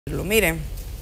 Miren,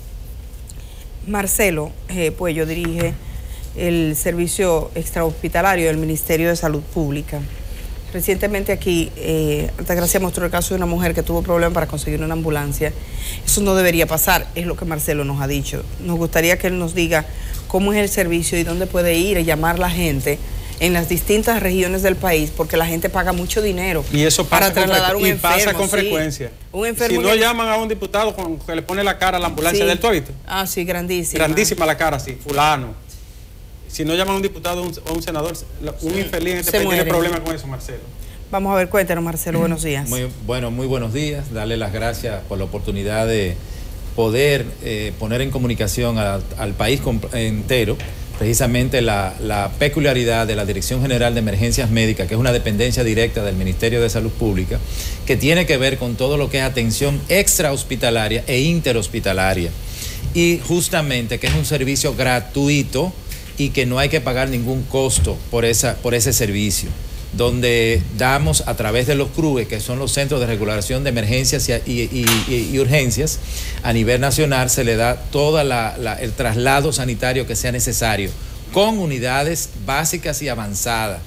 Marcelo Puello dirige el servicio extrahospitalario del Ministerio de Salud Pública. Recientemente aquí, Altagracia mostró el caso de una mujer que tuvo problemas para conseguir una ambulancia. Eso no debería pasar, es lo que Marcelo nos ha dicho. Nos gustaría que él nos diga cómo es el servicio y dónde puede ir a llamar la gente en las distintas regiones del país, porque la gente paga mucho dinero y eso pasa para trasladar un enfermo. Pasa con frecuencia. Un enfermo si no llaman a un diputado que le pone la cara a la ambulancia del Torito. Ah, sí, grandísima. Grandísima la cara, sí, fulano. Si no llaman a un diputado o un senador, un infeliz en este país tiene problemas con eso, Marcelo. Vamos a ver, cuéntanos, Marcelo, buenos días. Muy buenos días. Darle las gracias por la oportunidad de poder poner en comunicación al país entero precisamente la peculiaridad de la Dirección General de Emergencias Médicas, que es una dependencia directa del Ministerio de Salud Pública, que tiene que ver con todo lo que es atención extrahospitalaria e interhospitalaria. Y justamente que es un servicio gratuito y que no hay que pagar ningún costo por ese servicio, donde damos a través de los CRUE, que son los Centros de Regulación de Emergencias y Urgencias, a nivel nacional se le da todo el traslado sanitario que sea necesario, con unidades básicas y avanzadas.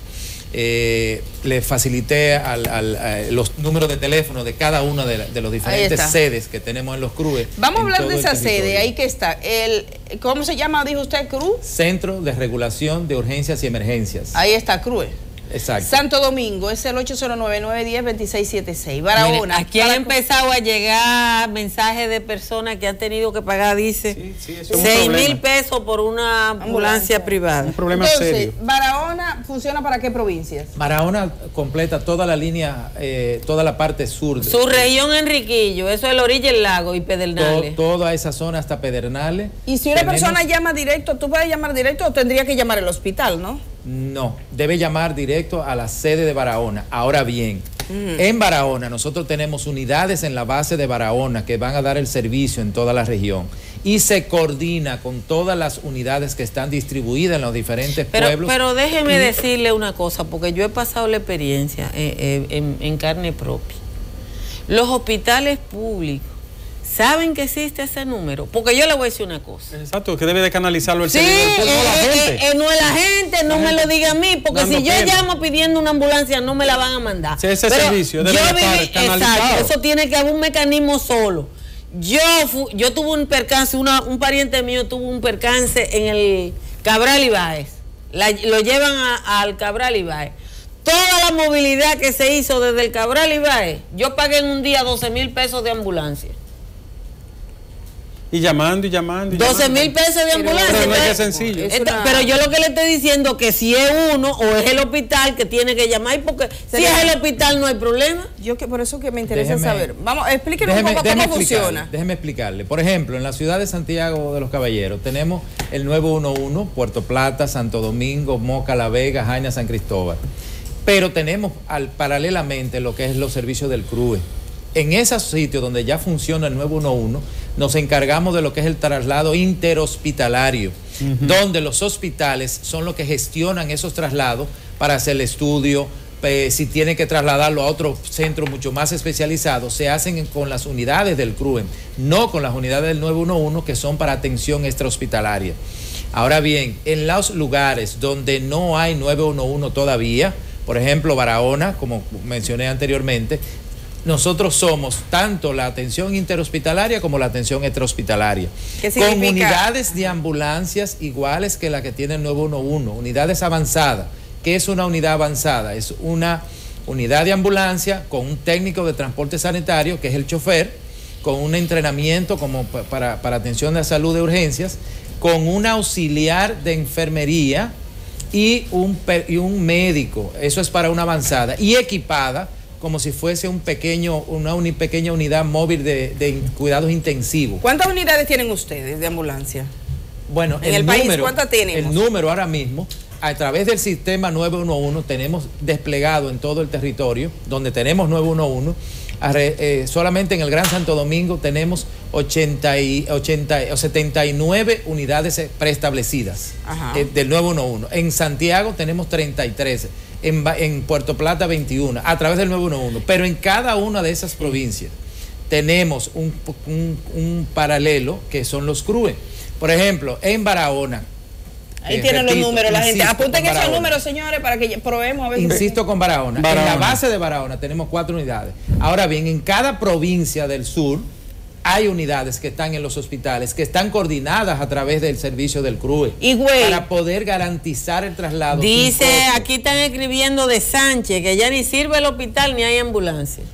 Le facilité los números de teléfono de cada una de los diferentes sedes que tenemos en los CRUE. Vamos a hablar de esa sede, ahí que está. ¿Cómo se llama, dijo usted, CRU? Centro de Regulación de Urgencias y Emergencias. Ahí está, CRUE. Exacto. Santo Domingo es el 809-910-2676. Barahona. Aquí han empezado a llegar mensajes de personas que han tenido que pagar, dice, 6,000 pesos por una ambulancia privada. Un problema serio. Barahona funciona para qué provincias? Barahona completa toda la línea, toda la parte sur. Su región Enriquillo, eso es la orilla del lago y Pedernales. Toda esa zona hasta Pedernales. Y si una persona llama directo, ¿tú puedes llamar directo o tendría que llamar al hospital, no? No, debe llamar directo a la sede de Barahona. Ahora bien, en Barahona nosotros tenemos unidades en la base de Barahona que van a dar el servicio en toda la región y se coordina con todas las unidades que están distribuidas en los diferentes pueblos. Pero déjeme decirle una cosa, porque yo he pasado la experiencia en carne propia. Los hospitales públicos ¿saben que existe ese número? Porque yo le voy a decir una cosa. Exacto, que debe de canalizarlo el servidor público, no la gente. No es la gente, no me lo diga a mí, porque si yo llamo pidiendo una ambulancia no me la van a mandar. Sí, ese servicio debe estar canalizado. Exacto, eso tiene que haber un mecanismo solo. Yo tuve un percance, un pariente mío tuvo un percance en el Cabral Ibáez. Lo llevan al Cabral Ibáez. Toda la movilidad que se hizo desde el Cabral Ibáez, yo pagué en un día 12,000 pesos de ambulancia. Y llamando y llamando. 12,000 pesos de ambulancia. Pero no es que sencillo. Pero yo lo que le estoy diciendo que si es uno o es el hospital que tiene que llamar, porque si es el hospital no hay problema. Por eso que me interesa saber. Vamos, explíquenos un poco cómo funciona. Déjeme explicarle. Por ejemplo, en la ciudad de Santiago de los Caballeros tenemos el 911, Puerto Plata, Santo Domingo, Moca, La Vega, Jaina, San Cristóbal. Pero tenemos paralelamente lo que es los servicios del CRUE. En esos sitios donde ya funciona el 911, nos encargamos de lo que es el traslado interhospitalario, donde los hospitales son los que gestionan esos traslados para hacer el estudio. Si tienen que trasladarlo a otro centro mucho más especializado, se hacen con las unidades del CRUE, no con las unidades del 911 que son para atención extrahospitalaria. Ahora bien, en los lugares donde no hay 911 todavía, por ejemplo Barahona, como mencioné anteriormente, nosotros somos tanto la atención interhospitalaria como la atención extrahospitalaria. ¿Qué significa? Con unidades de ambulancias iguales que la que tiene el 911, unidades avanzadas. ¿Qué es una unidad avanzada? Es una unidad de ambulancia con un técnico de transporte sanitario, que es el chofer, con un entrenamiento como para atención de salud de urgencias, con un auxiliar de enfermería y un médico. Eso es para una avanzada. Y equipada como si fuese una pequeña unidad móvil de cuidados intensivos. ¿Cuántas unidades tienen ustedes de ambulancia? Bueno, en el país, ¿cuántas tenemos? El número ahora mismo, a través del sistema 911, tenemos desplegado en todo el territorio, donde tenemos 911, solamente en el Gran Santo Domingo tenemos 79 unidades preestablecidas del 911. En Santiago tenemos 33. En Puerto Plata 21, a través del 911, pero en cada una de esas provincias tenemos un paralelo que son los CRUE. Por ejemplo, en Barahona. Ahí tienen los números, la gente. Apunten esos números, señores, para que probemos a ver. Insisto con Barahona. En la base de Barahona tenemos 4 unidades. Ahora bien, en cada provincia del sur hay unidades que están en los hospitales, que están coordinadas a través del servicio del CRUE. Para poder garantizar el traslado. Dice, aquí están escribiendo de Sánchez, que ya ni sirve el hospital ni hay ambulancia.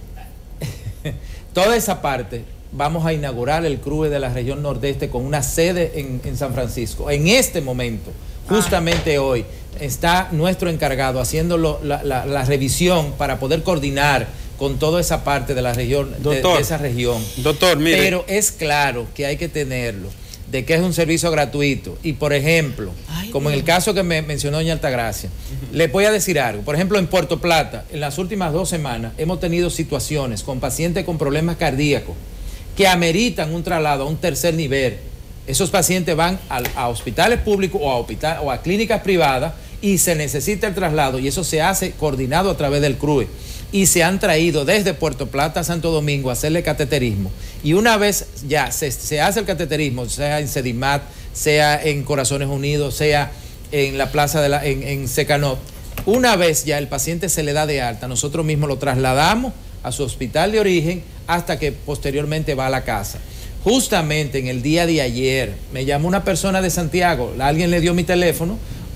Toda esa parte, vamos a inaugurar el CRUE de la región nordeste con una sede en San Francisco. En este momento, justamente hoy, está nuestro encargado haciendo la revisión para poder coordinar con toda esa parte de la región, doctor, de esa región. Doctor, mire. Pero es claro que hay que tenerlo, de que es un servicio gratuito. Y por ejemplo, como en el caso que me mencionó doña Altagracia, le voy a decir algo. Por ejemplo, en Puerto Plata, en las últimas 2 semanas, hemos tenido situaciones con pacientes con problemas cardíacos que ameritan un traslado a un tercer nivel. Esos pacientes van a hospitales públicos o a clínicas privadas y se necesita el traslado, y eso se hace coordinado a través del CRUE. Y se han traído desde Puerto Plata a Santo Domingo a hacerle cateterismo. Y una vez ya se hace el cateterismo, sea en Sedimat, sea en Corazones Unidos, sea en la plaza en Secanot, una vez ya el paciente se le da de alta, nosotros mismos lo trasladamos a su hospital de origen hasta que posteriormente va a la casa. Justamente en el día de ayer me llamó una persona de Santiago, alguien le dio mi teléfono,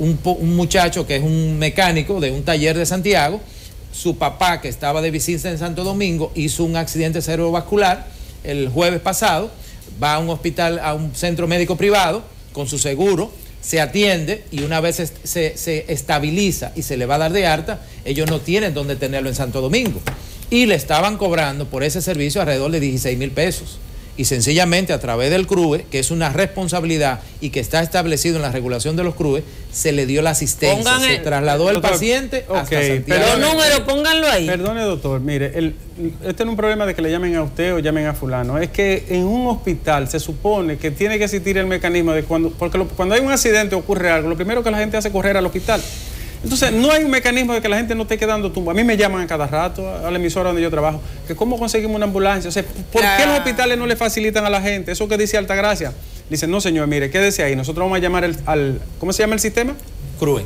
un muchacho que es un mecánico de un taller de Santiago. Su papá, que estaba de visita en Santo Domingo, hizo un accidente cerebrovascular el jueves pasado, va a un hospital, a un centro médico privado con su seguro, se atiende y una vez se estabiliza y se le va a dar de alta, ellos no tienen dónde tenerlo en Santo Domingo. Y le estaban cobrando por ese servicio alrededor de 16,000 pesos. Y sencillamente a través del CRUE, que es una responsabilidad y que está establecido en la regulación de los CRUE, se le dio la asistencia, se trasladó el paciente hasta Santiago. Los números, pónganlo ahí. Perdone, doctor, mire, este no es un problema de que le llamen a usted o llamen a fulano, es que en un hospital se supone que tiene que existir el mecanismo de porque cuando hay un accidente o ocurre algo, lo primero que la gente hace es correr al hospital. Entonces, no hay un mecanismo de que la gente no esté quedando tumba. A mí me llaman a cada rato a la emisora donde yo trabajo, que cómo conseguimos una ambulancia. O sea, ¿por qué los hospitales no le facilitan a la gente? Eso que dice Altagracia. Dicen, no señor, mire, quédese ahí. Nosotros vamos a llamar ¿cómo se llama el sistema? CRUE.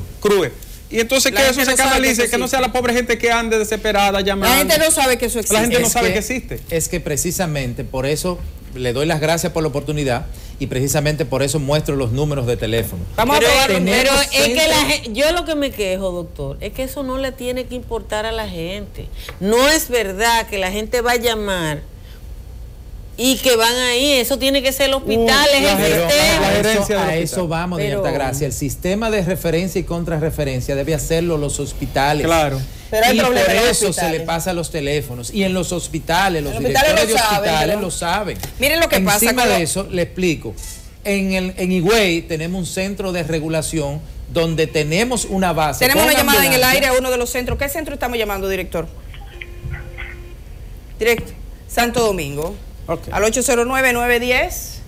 Y entonces que eso se canalice, que no sea la pobre gente que ande desesperada llamando. La gente no sabe que eso existe. La gente no sabe que existe. Es que precisamente por eso le doy las gracias por la oportunidad y precisamente por eso muestro los números de teléfono. Pero es que yo lo que me quejo, doctor, es que eso no le tiene que importar a la gente. No es verdad que la gente va a llamar y que van ahí, eso tiene que ser el hospital, es el sistema. A eso vamos, doña Altagracia. El sistema de referencia y contrarreferencia debe hacerlo los hospitales. Claro. Pero hay y por eso se le pasa a los teléfonos. Y en los hospitales, los directores de hospitales lo saben. Miren lo que pasa. Encima de eso, le explico. En Higüey tenemos un centro de regulación donde tenemos una base. Tenemos una llamada en el aire a uno de los centros. ¿Qué centro estamos llamando, director? Directo. Santo Domingo. Okay. Al 809-910.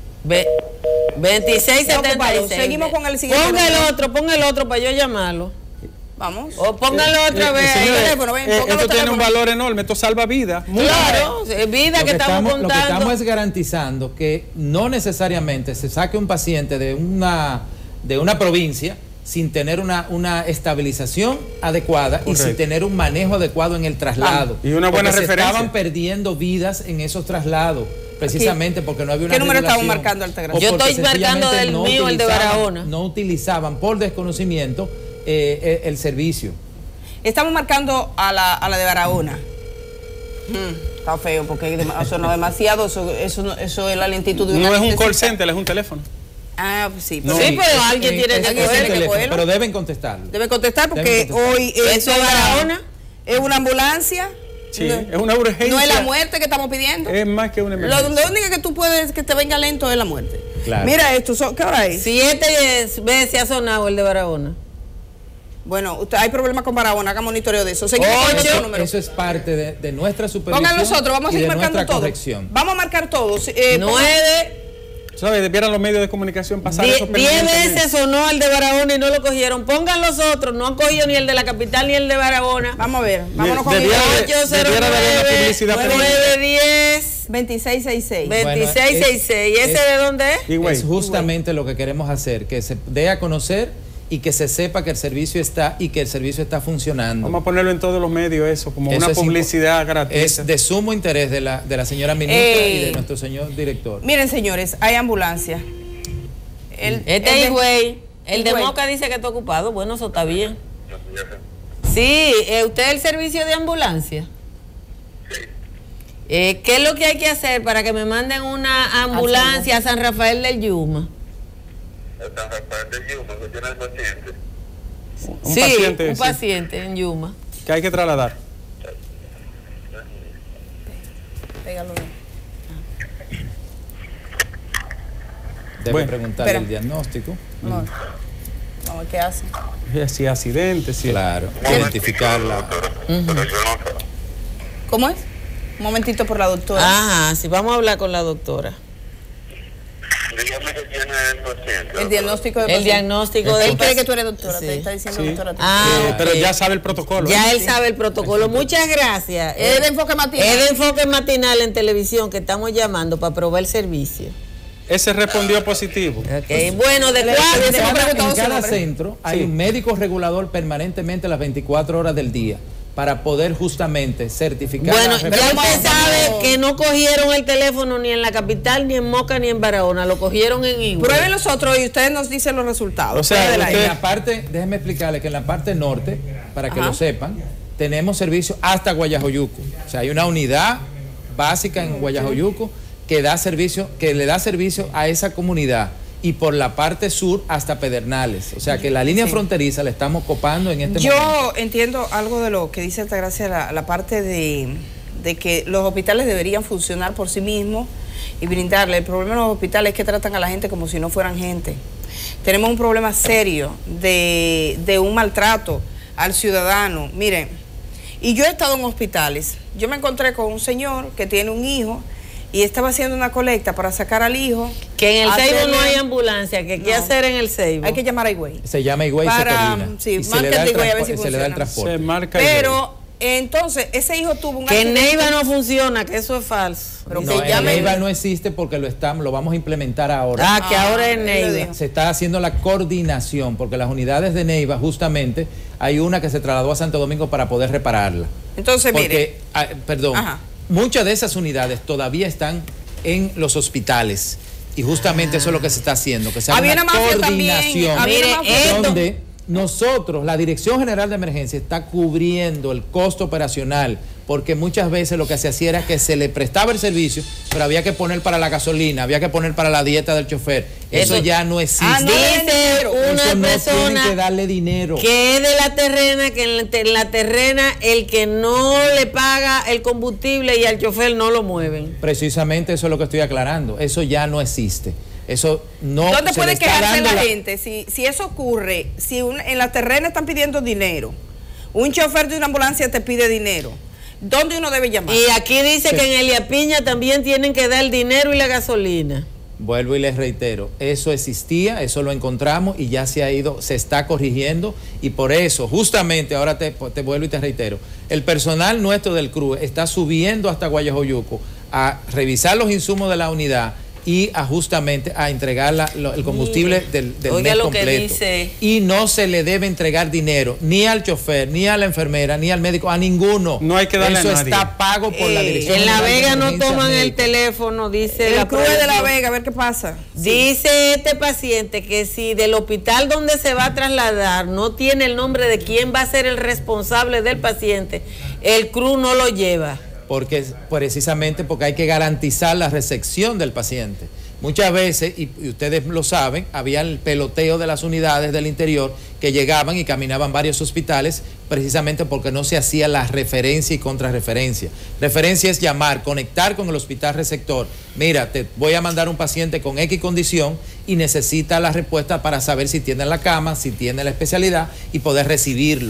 2676. Seguimos con el siguiente. Ponga el otro para yo llamarlo. Vamos. O póngalo otra vez. Esto tiene un valor enorme, esto salva vidas. Claro, es vida que estamos contando. Lo que estamos es garantizando que no necesariamente se saque un paciente de una provincia sin tener una estabilización adecuada. Correcto. Y sin tener un manejo adecuado en el traslado. Y una buena referencia. Se estaban perdiendo vidas en esos traslados, precisamente porque no había una ¿Qué número estamos marcando, Altagracia? Yo estoy marcando del mío, el de Barahona. No utilizaban por desconocimiento el servicio. Estamos marcando a la de Barahona. Está feo porque eso no es demasiado, eso es la lentitud de una. No es un call center, es un teléfono. Ah, pues sí. Pero, sí, pero alguien tiene que cogerlo. Pero deben contestar. Deben contestar porque hoy eso es Barahona. Es una ambulancia. Sí, es una urgencia. No es la muerte que estamos pidiendo. Es más que una emergencia. Lo único que tú puedes que te venga lento es la muerte. Claro. Mira esto, ¿qué hora es? 7 veces se ha sonado el de Barahona. Bueno, hay problemas con Barahona, haga monitoreo de eso. Eso es parte de nuestra supervisión. Pongan los otros, vamos a seguir marcando todo. Corrección. Vamos a marcar todos. 9. ¿Sabes? Debieran los medios de comunicación pasar esos 10 veces sonó el de Barahona y no lo cogieron. Pongan los otros, no han cogido ni el de la capital ni el de Barahona. Vamos a ver, vámonos con el 809 910 2666. 2666. ¿Y ese de dónde es? Es justamente lo que queremos hacer, que se dé a conocer y que se sepa que el servicio está y que el servicio está funcionando. Vamos a ponerlo en todos los medios, eso, como una publicidad gratuita. Es de sumo interés de la señora ministra y de nuestro señor director. Miren, señores, hay ambulancia. El de Moca dice que está ocupado. Bueno, eso está bien. Sí, ¿usted es el servicio de ambulancia? ¿Qué es lo que hay que hacer para que me manden una ambulancia a San Rafael del Yuma? San Rafael del Yuma, que tiene el paciente. Un paciente en Yuma. Que hay que trasladar. Pégalo bien. Debe preguntarle el diagnóstico. No. Vamos, ¿qué hace? Si accidente, si... Claro, identificarla. ¿Cómo es? Un momentito por la doctora. Ajá, sí, vamos a hablar con la doctora. Dígame que tiene el paciente. El diagnóstico de El diagnóstico de... Él cree que tú eres doctora, Sí. te está diciendo Sí. doctora. Pero ok. ya sabe el protocolo. Ya él sabe el protocolo. Muchas gracias. Es de enfoque matinal. Es de enfoque matinal en televisión que estamos llamando para probar el servicio. Ese respondió positivo. Okay. Bueno, de En cada centro hay un médico regulador permanentemente las 24 horas del día para poder justamente certificar. Bueno, la ya referencia. usted sabe que no cogieron el teléfono ni en la capital, ni en Moca, ni en Barahona, lo cogieron en Higüey. Prueben los otros y ustedes nos dicen los resultados. O sea, Pruébela ahí. En la parte, déjenme explicarle que en la parte norte, para que lo sepan, tenemos servicio hasta Guayajoyuco. O sea, hay una unidad básica en Guayajoyuco que da servicio, que le da servicio a esa comunidad, y por la parte sur hasta Pedernales. O sea que la línea fronteriza la estamos copando en este momento. Yo entiendo algo de lo que dice Altagracia, la parte de que los hospitales deberían funcionar por sí mismos y brindarle. El problema de los hospitales es que tratan a la gente como si no fueran gente. Tenemos un problema serio de un maltrato al ciudadano. Miren, y yo he estado en hospitales. Yo me encontré con un señor que tiene un hijo y estaba haciendo una colecta para sacar al hijo. Que en el Ceibo no hay ambulancia, que qué hacer en el Ceibo. Hay que llamar a Higüey. Se llama Higüey y se coordina. Sí, y se le da el Higüey a ver si se le da el transporte. Se marca Pero entonces ese hijo tuvo un Que en accidente. Neiva no funciona, que eso es falso. Pero No, que en llame- Neiva no existe porque lo vamos a implementar ahora. Ah, que ahora es él lo Neiva. dijo. Se está haciendo la coordinación porque las unidades de Neiva, justamente, hay una que se trasladó a Santo Domingo para poder repararla. Entonces, mire. Porque, Ajá. muchas de esas unidades todavía están en los hospitales y justamente eso es lo que se está haciendo, que se haga Había una una mafia también, coordinación había una mafia. donde nosotros, la Dirección General de Emergencia, está cubriendo el costo operacional, porque muchas veces lo que se hacía era que se le prestaba el servicio, pero había que poner para la gasolina, había que poner para la dieta del chofer. Eso ya no existe. no Dice una Eso no persona tienen que darle dinero. que es de la terrena, que en la terrena el que no le paga el combustible y al chofer no lo mueven. Precisamente eso es lo que estoy aclarando. Eso ya no existe. Eso no. ¿Dónde se le puede está quejarse dando la gente? Si eso ocurre, si en la terrena están pidiendo dinero, un chofer de una ambulancia te pide dinero, ¿dónde uno debe llamar? Y aquí dice que en Elia Piña también tienen que dar el dinero y la gasolina. Vuelvo y les reitero, eso existía, eso lo encontramos y ya se ha ido, se está corrigiendo, y por eso, justamente, ahora te vuelvo y te reitero, el personal nuestro del CRUE está subiendo hasta Guayajoyuco a revisar los insumos de la unidad y justamente a entregar el combustible del Oiga mes lo que completo. dice. Y no se le debe entregar dinero ni al chofer, ni a la enfermera, ni al médico, a ninguno. No hay que darle Eso a nadie. está pago por la Dirección En La General de Vega no Emergencias toman el Médicas. teléfono, dice el la CRUE de La producción. Vega, a ver qué pasa. Dice este paciente que si del hospital donde se va a trasladar no tiene el nombre de quién va a ser el responsable del paciente, el CRU no lo lleva. Precisamente porque hay que garantizar la recepción del paciente. Muchas veces, y ustedes lo saben, había el peloteo de las unidades del interior que llegaban y caminaban varios hospitales precisamente porque no se hacía la referencia y contrarreferencia. Referencia es llamar, conectar con el hospital receptor. Mira, te voy a mandar un paciente con X condición y necesita la respuesta para saber si tiene la cama, si tiene la especialidad y poder recibirlo.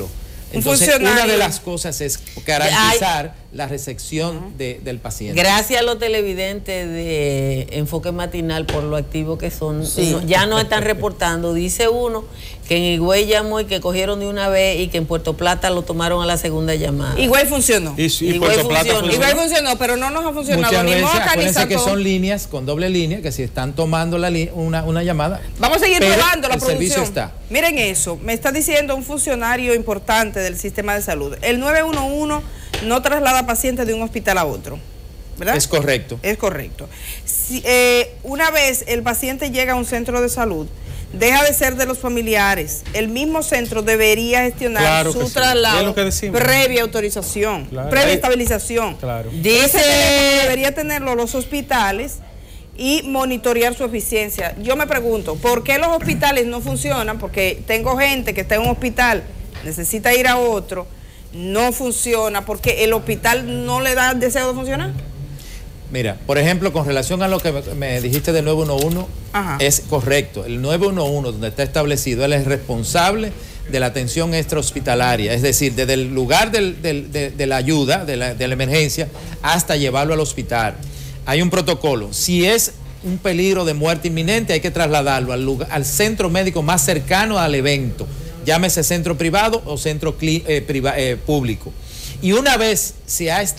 Entonces, funcionario. una de las cosas es garantizar la recepción del paciente. Gracias a los televidentes de Enfoque Matinal por lo activos que son. Sí. Ya nos están reportando. Dice uno que en Higüey llamó y que cogieron de una vez y que en Puerto Plata lo tomaron a la segunda llamada. Igual funcionó. Y Igual Puerto Plata funcionó. Igual funcionó, pero no nos ha funcionado. Muchas Ni veces, modo acuérdense organizar que todo. son líneas con doble línea, que si están tomando una llamada. Vamos a seguir pero probando la el servicio producción. está. Miren eso, me está diciendo un funcionario importante del sistema de salud. El 911 no traslada pacientes de un hospital a otro, ¿verdad? Es correcto. Es correcto. Si, una vez el paciente llega a un centro de salud, deja de ser de los familiares. El mismo centro debería gestionar Claro que su sí. traslado Es lo que decimos. previa autorización, Claro. previa Ahí- estabilización. Claro. Ese Dice teléfono debería tenerlo los hospitales y monitorear su eficiencia. Yo me pregunto, ¿por qué los hospitales no funcionan? Porque tengo gente que está en un hospital, necesita ir a otro, no funciona, porque el hospital no le da el deseo de funcionar. Mira, por ejemplo, con relación a lo que me dijiste del 911, Ajá. es correcto. El 911, donde está establecido, él es responsable de la atención extrahospitalaria, es decir, desde el lugar de la ayuda, de la emergencia, hasta llevarlo al hospital. Hay un protocolo. Si es un peligro de muerte inminente, hay que trasladarlo al centro médico más cercano al evento, llámese centro privado o centro público. Y una vez se ha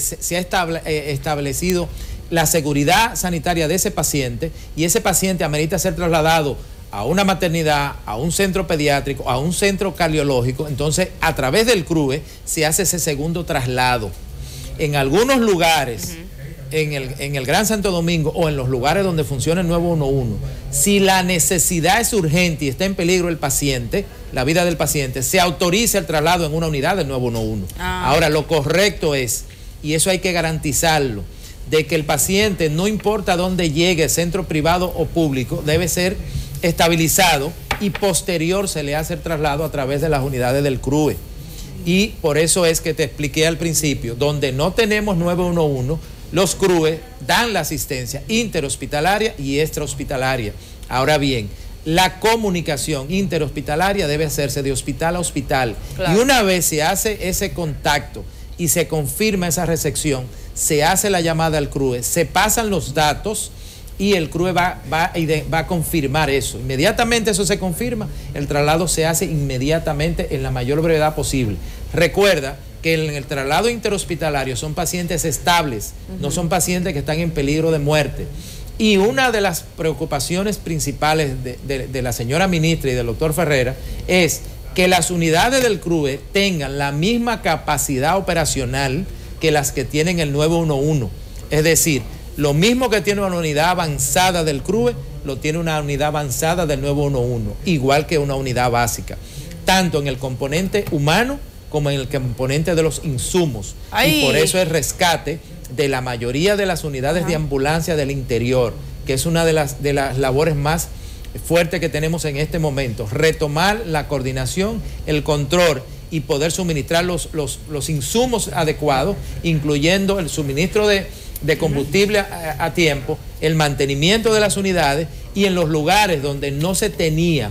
establecido la seguridad sanitaria de ese paciente y ese paciente amerita ser trasladado a una maternidad, a un centro pediátrico, a un centro cardiológico, entonces a través del CRUE se hace ese segundo traslado. En algunos lugares, en el Gran Santo Domingo o en los lugares donde funciona el 911, si la necesidad es urgente y está en peligro el paciente, la vida del paciente, se autoriza el traslado en una unidad del 911. Ahora, lo correcto es, y eso hay que garantizarlo, de que el paciente, no importa dónde llegue, centro privado o público, debe ser estabilizado y posterior se le hace el traslado a través de las unidades del CRUE. Y por eso es que te expliqué al principio, donde no tenemos 911, los CRUE dan la asistencia interhospitalaria y extrahospitalaria. Ahora bien, la comunicación interhospitalaria debe hacerse de hospital a hospital. Claro. Y una vez se hace ese contacto y se confirma esa recepción, se hace la llamada al CRUE, se pasan los datos y el CRUE va a confirmar eso. Inmediatamente eso se confirma, el traslado se hace inmediatamente en la mayor brevedad posible. Recuerda que en el traslado interhospitalario son pacientes estables, no son pacientes que están en peligro de muerte. Y una de las preocupaciones principales de la señora ministra y del doctor Ferreira es que las unidades del CRUE tengan la misma capacidad operacional que las que tienen el 911. Es decir, lo mismo que tiene una unidad avanzada del CRUE, lo tiene una unidad avanzada del 911, igual que una unidad básica, tanto en el componente humano como en el componente de los insumos. Y por eso el rescate de la mayoría de las unidades de ambulancia del interior, que es una de las labores más fuertes que tenemos en este momento, retomar la coordinación, el control y poder suministrar los insumos adecuados, incluyendo el suministro de combustible a tiempo, el mantenimiento de las unidades, y en los lugares donde no se tenía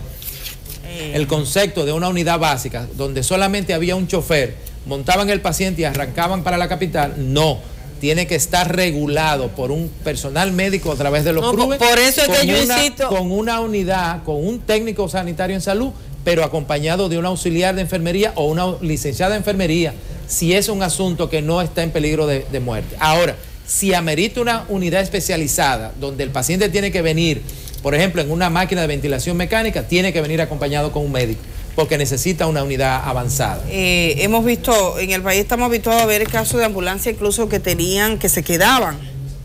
el concepto de una unidad básica, donde solamente había un chofer, montaban el paciente y arrancaban para la capital, no, tiene que estar regulado por un personal médico a través de los CRUE. Por eso es que yo insisto. Con una unidad, con un técnico sanitario en salud, pero acompañado de un auxiliar de enfermería o una licenciada de enfermería, si es un asunto que no está en peligro de muerte. Ahora, si amerita una unidad especializada, donde el paciente tiene que venir, por ejemplo, en una máquina de ventilación mecánica, tiene que venir acompañado con un médico, porque necesita una unidad avanzada. Hemos visto, en el país estamos habituados a ver el caso de ambulancia incluso que se quedaban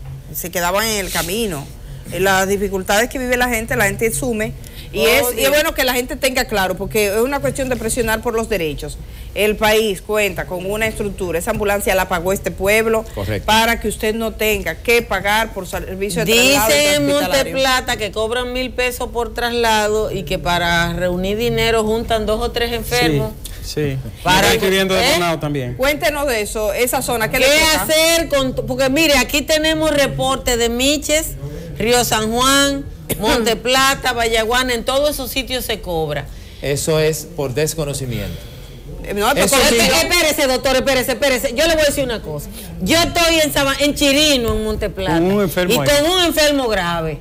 en el camino. Las dificultades que vive la gente asume. Y es bueno que la gente tenga claro, porque es una cuestión de presionar por los derechos. El país cuenta con una estructura, esa ambulancia la pagó este pueblo. Correcto. Para que usted no tenga que pagar por servicio de traslado. Dice en Monteplata que cobran 1,000 pesos por traslado y que para reunir dinero juntan 2 o 3 enfermos. Sí. Para escribiendo de Bonao también. Cuéntenos de eso, esa zona. ¿Qué le ¿Qué toca? hacer porque mire, aquí tenemos reportes de Miches, Río San Juan, Monteplata, Vallaguana, en todos esos sitios se cobra. Eso es por desconocimiento. No, espérese, doctor, espérese. Yo le voy a decir una cosa. Yo estoy en Chirino, en Monteplata, con un enfermo con un enfermo grave.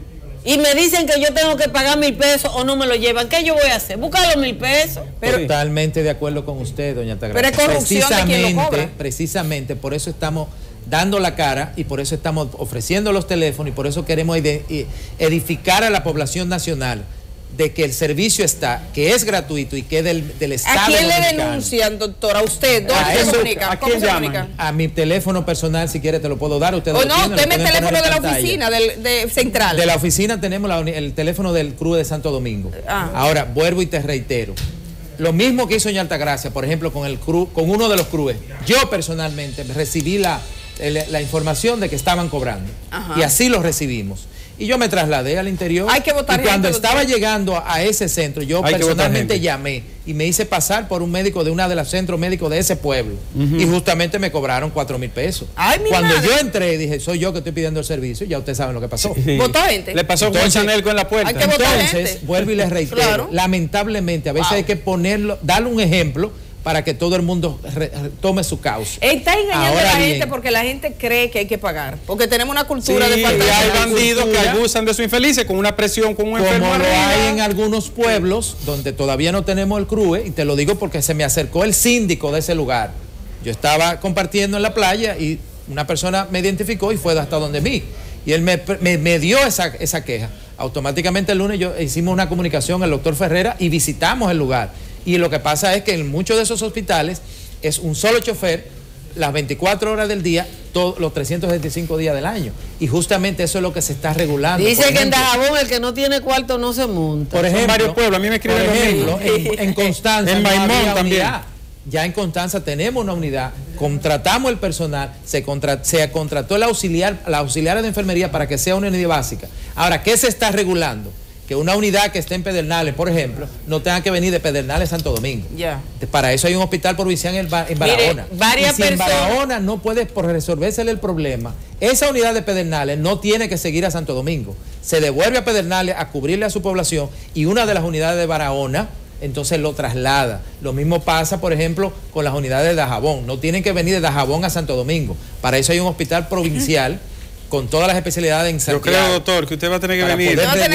Y me dicen que yo tengo que pagar 1,000 pesos o no me lo llevan. ¿Qué yo voy a hacer? Buscar los 1,000 pesos. Totalmente de acuerdo con usted, doña Altagracia. Pero es corrupción de quien lo cobra. Precisamente, por eso estamos dando la cara y por eso estamos ofreciendo los teléfonos y por eso queremos edificar a la población nacional de que el servicio está, que es gratuito y que es del Estado. ¿A quién dominicano. le denuncian, doctor? ¿A usted? ¿Dónde se comunica? ¿Cómo se comunica? A mi teléfono personal, si quiere te lo puedo dar. Usted deme el teléfono de la oficina, de central. De la oficina tenemos el teléfono del CRUE de Santo Domingo. Ahora, vuelvo y te reitero. Lo mismo que hizo doña Altagracia, por ejemplo, con uno de los CRUE. Yo personalmente recibí la información de que estaban cobrando. Y así lo recibimos. Y yo me trasladé al interior. Hay que votar y cuando gente, estaba llegando a ese centro, yo personalmente llamé y me hice pasar por un médico de una de los centros médicos de ese pueblo. Y justamente me cobraron 4,000 pesos. Cuando yo entré, dije, soy yo que estoy pidiendo el servicio, ya ustedes saben lo que pasó. Sí. ¿Votó gente? Le pasó con Chanel con la puerta. Hay que votar gente. Vuelvo y les reitero, lamentablemente, a veces hay que darle un ejemplo para que todo el mundo tome su causa. Está engañando a la gente porque la gente cree que hay que pagar. Porque tenemos una cultura de falta de y hay bandidos que abusan de su infelices con una presión, con un enfermo. Como lo hay en algunos pueblos donde todavía no tenemos el CRUE, y te lo digo porque se me acercó el síndico de ese lugar. Yo estaba compartiendo en la playa y una persona me identificó y fue hasta donde mí. Y él me dio esa queja. Automáticamente el lunes hicimos una comunicación al doctor Ferrera y visitamos el lugar. Y lo que pasa es que en muchos de esos hospitales es un solo chofer las 24 horas del día, todos los 365 días del año. Y justamente eso es lo que se está regulando. Dice que en Dajabón el que no tiene cuarto no se monta. Por ejemplo, en varios pueblos, a mí me escriben por ejemplo, en Constanza, en Maimón también. Ya en Constanza tenemos una unidad, contratamos el personal, se contrató la auxiliar de enfermería para que sea una unidad básica. Ahora, ¿qué se está regulando? Que una unidad que esté en Pedernales, por ejemplo, no tenga que venir de Pedernales a Santo Domingo. Para eso hay un hospital provincial en Barahona. Varias y si en Barahona no puede resolverse el problema, esa unidad de Pedernales no tiene que seguir a Santo Domingo. Se devuelve a Pedernales a cubrirle a su población y una de las unidades de Barahona entonces lo traslada. Lo mismo pasa, por ejemplo, con las unidades de Dajabón. No tienen que venir de Dajabón a Santo Domingo. Para eso hay un hospital provincial con todas las especialidades en Santiago. Yo creo, doctor, que usted va a tener que venir.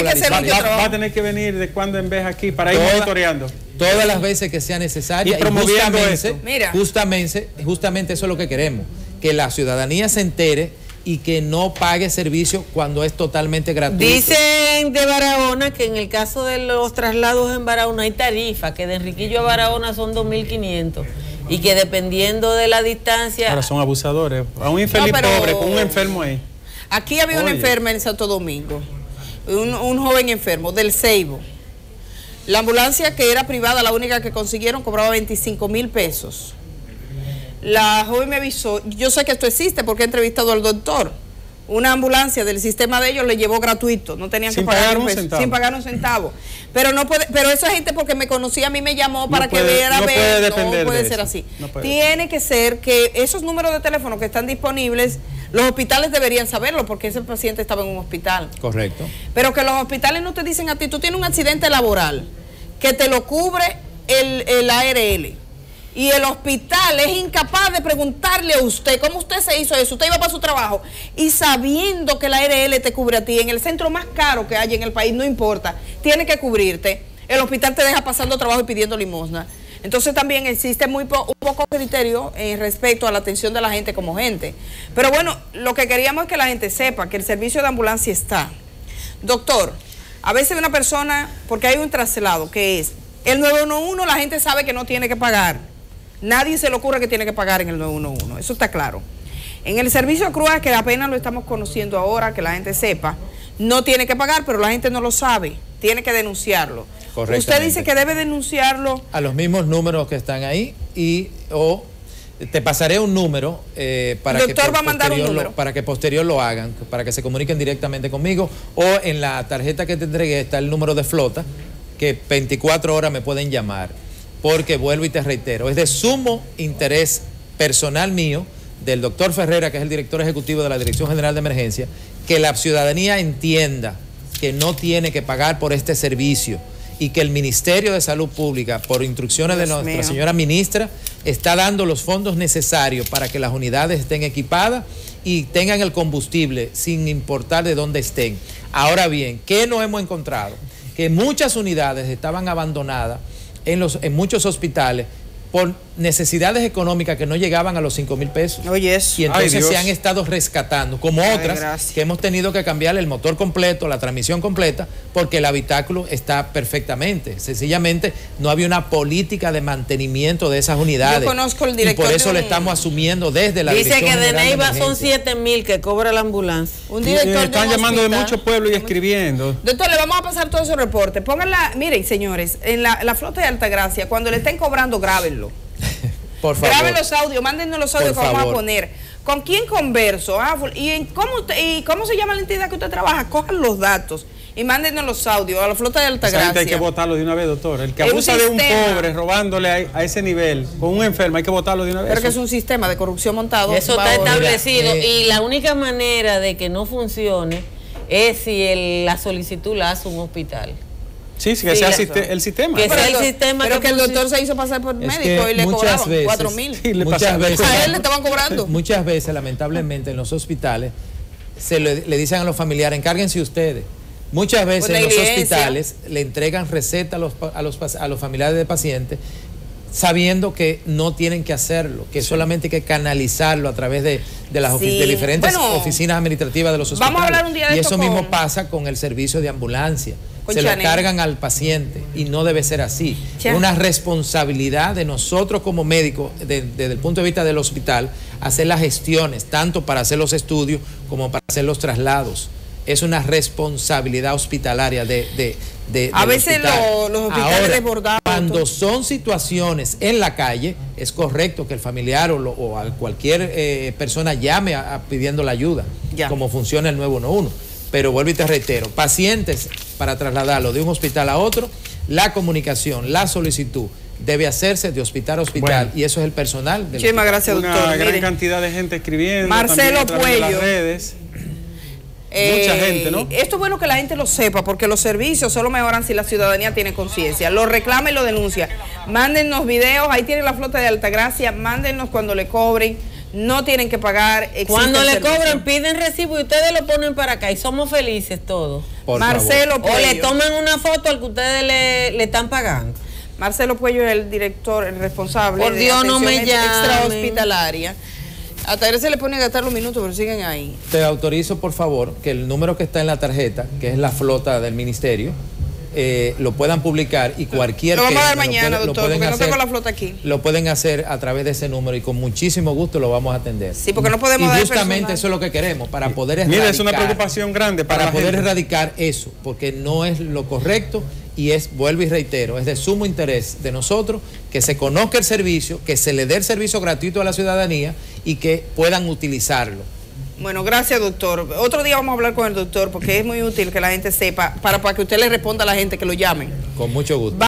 Va a tener que venir de cuando en vez aquí para ir monitoreando. Todas las veces que sea necesaria. Y promoviendo esto. Justamente eso es lo que queremos. Que la ciudadanía se entere y que no pague servicio cuando es totalmente gratuito. Dicen de Barahona que en el caso de los traslados en Barahona hay tarifa, que de Enriquillo a Barahona son 2.500 y que dependiendo de la distancia... Ahora son abusadores. A un infeliz pobre con un enfermo ahí. Aquí había una enferma en Santo Domingo, un joven enfermo del Ceibo. La ambulancia que era privada, la única que consiguieron, cobraba 25,000 pesos. La joven me avisó, yo sé que esto existe porque he entrevistado al doctor. Una ambulancia del sistema de ellos le llevó gratuito, no tenían que pagar un peso, sin pagar un centavo. Pero no puede, pero esa gente porque me conocía a mí me llamó para que viera, no puede ser así. Tiene que ser que esos números de teléfono que están disponibles, los hospitales deberían saberlo porque ese paciente estaba en un hospital. Correcto. Pero que los hospitales no te dicen a ti, tú tienes un accidente laboral, que te lo cubre el ARL. Y el hospital es incapaz de preguntarle a usted cómo usted se hizo eso. Usted iba para su trabajo y sabiendo que la ARL te cubre a ti en el centro más caro que hay en el país, no importa, tiene que cubrirte. El hospital te deja pasando trabajo y pidiendo limosna. Entonces también existe un poco criterio respecto a la atención de la gente como gente. Pero bueno, lo que queríamos es que la gente sepa que el servicio de ambulancia está. Doctor, a veces una persona, porque hay un traslado que es el 911, la gente sabe que no tiene que pagar. Nadie se le ocurre que tiene que pagar en el 911, eso está claro. En el servicio CRUA, que apenas lo estamos conociendo ahora, que la gente sepa, no tiene que pagar, pero la gente no lo sabe, tiene que denunciarlo. Usted dice que debe denunciarlo a los mismos números que están ahí o te pasaré un número para el doctor va a mandar un número para que posterior lo hagan, para que se comuniquen directamente conmigo, o en la tarjeta que te entregué está el número de flota que 24 horas me pueden llamar. Porque vuelvo y te reitero, es de sumo interés personal mío, del doctor Ferrera, que es el director ejecutivo de la Dirección General de Emergencia, que la ciudadanía entienda que no tiene que pagar por este servicio y que el Ministerio de Salud Pública, por instrucciones de nuestra señora ministra, está dando los fondos necesarios para que las unidades estén equipadas y tengan el combustible sin importar de dónde estén. Ahora bien, ¿qué no hemos encontrado? Que muchas unidades estaban abandonadas en muchos hospitales por necesidades económicas que no llegaban a los 5,000 pesos. Oye, eso. Y entonces se han estado rescatando, como otras gracias. que hemos tenido que cambiar el motor completo, la transmisión completa, porque el habitáculo está perfectamente. Sencillamente no había una política de mantenimiento de esas unidades. Yo conozco el director. Y por eso lo estamos asumiendo desde la Dirección Dice que de General Neiva son Emergencia. 7,000 que cobra la ambulancia. Un director están de un llamando de hospital. muchos pueblos y escribiendo. Doctor, le vamos a pasar todo ese reporte. Pónganla, miren, señores, en la flota de Altagracia, cuando le estén cobrando, grábenlo. Por favor. Graben los audios, mándennos los audios Por que vamos a favor. poner. ¿Con quién converso? ¿Cómo se llama la entidad que usted trabaja? Cojan los datos y mándennos los audios a la flota de Esa gente Altagracia. hay que votarlo de una vez, doctor. El que Es un abusa de un sistema. pobre robándole a ese nivel, con un enfermo, hay que votarlo de una vez. Pero que es un sistema de corrupción montado. Eso está bajo- establecido Mira, y la única manera de que no funcione es si la solicitud la hace un hospital. Sí, que Sí, sea eso. el sistema. Que Pero sea el sistema pero que que el funcione. doctor se hizo pasar por Es médico que y le muchas cobraban veces- 4,000. Sí, le Muchas pasaron. veces, A él le estaban cobrando. muchas veces, lamentablemente, en los hospitales le dicen a los familiares, encárguense ustedes. Muchas veces en los negligencia. hospitales le entregan recetas a los familiares de pacientes sabiendo que no tienen que hacerlo, que solamente hay que canalizarlo a través de las Sí. de diferentes Bueno, oficinas administrativas de los hospitales. vamos a hablar un día de y esto eso mismo con- pasa con el servicio de ambulancia. Con Se lo Chanel. cargan al paciente y no debe ser así. Ya. Es una responsabilidad de nosotros como médicos, desde el punto de vista del hospital, hacer las gestiones, tanto para hacer los estudios como para hacer los traslados. Es una responsabilidad hospitalaria A del veces hospital. los hospitales Ahora, desbordados. cuando son situaciones en la calle, es correcto que el familiar o a cualquier persona llame pidiendo la ayuda, Ya. como funciona el 911. Pero vuelvo y te reitero, pacientes para trasladarlo de un hospital a otro, la comunicación, la solicitud debe hacerse de hospital a hospital, Bueno. y eso es el personal del Muchísimas hospital. gracias, Una doctor. gran Mire, cantidad de gente escribiendo. Marcelo también a través de las Puello. redes. Mucha gente, ¿no? Esto es bueno que la gente lo sepa, porque los servicios solo mejoran si la ciudadanía tiene conciencia. Lo reclama y lo denuncia. Mándennos videos, ahí tienen la flota de Altagracia, mándennos cuando le cobren, no tienen que pagar. existe Cuando el le servicio. cobran, piden recibo y ustedes lo ponen para acá y somos felices todos. Por Marcelo favor. O le Puello. toman una foto al que ustedes le están pagando. Marcelo Puello es el director, el responsable Por de Dios, no me atención llamen. extrahospitalaria. Hasta ahora se le pone a gastar los minutos, pero siguen ahí. Te autorizo, por favor, que el número que está en la tarjeta, que es la flota del ministerio, lo puedan publicar y cualquier Lo vamos a dar queja mañana, lo doctor, pueden porque no hacer- tengo la flota aquí. Lo pueden hacer a través de ese número y con muchísimo gusto lo vamos a atender. Sí, porque no podemos Y dar justamente personal. eso es lo que queremos, para poder erradicar. Mira, es una preocupación grande para la poder gente. erradicar eso, porque no es lo correcto y vuelvo y reitero, es de sumo interés de nosotros que se conozca el servicio, que se le dé el servicio gratuito a la ciudadanía y que puedan utilizarlo. Bueno, gracias, doctor. Otro día vamos a hablar con el doctor, porque es muy útil que la gente sepa, para que usted le responda a la gente que lo llamen. Con mucho gusto.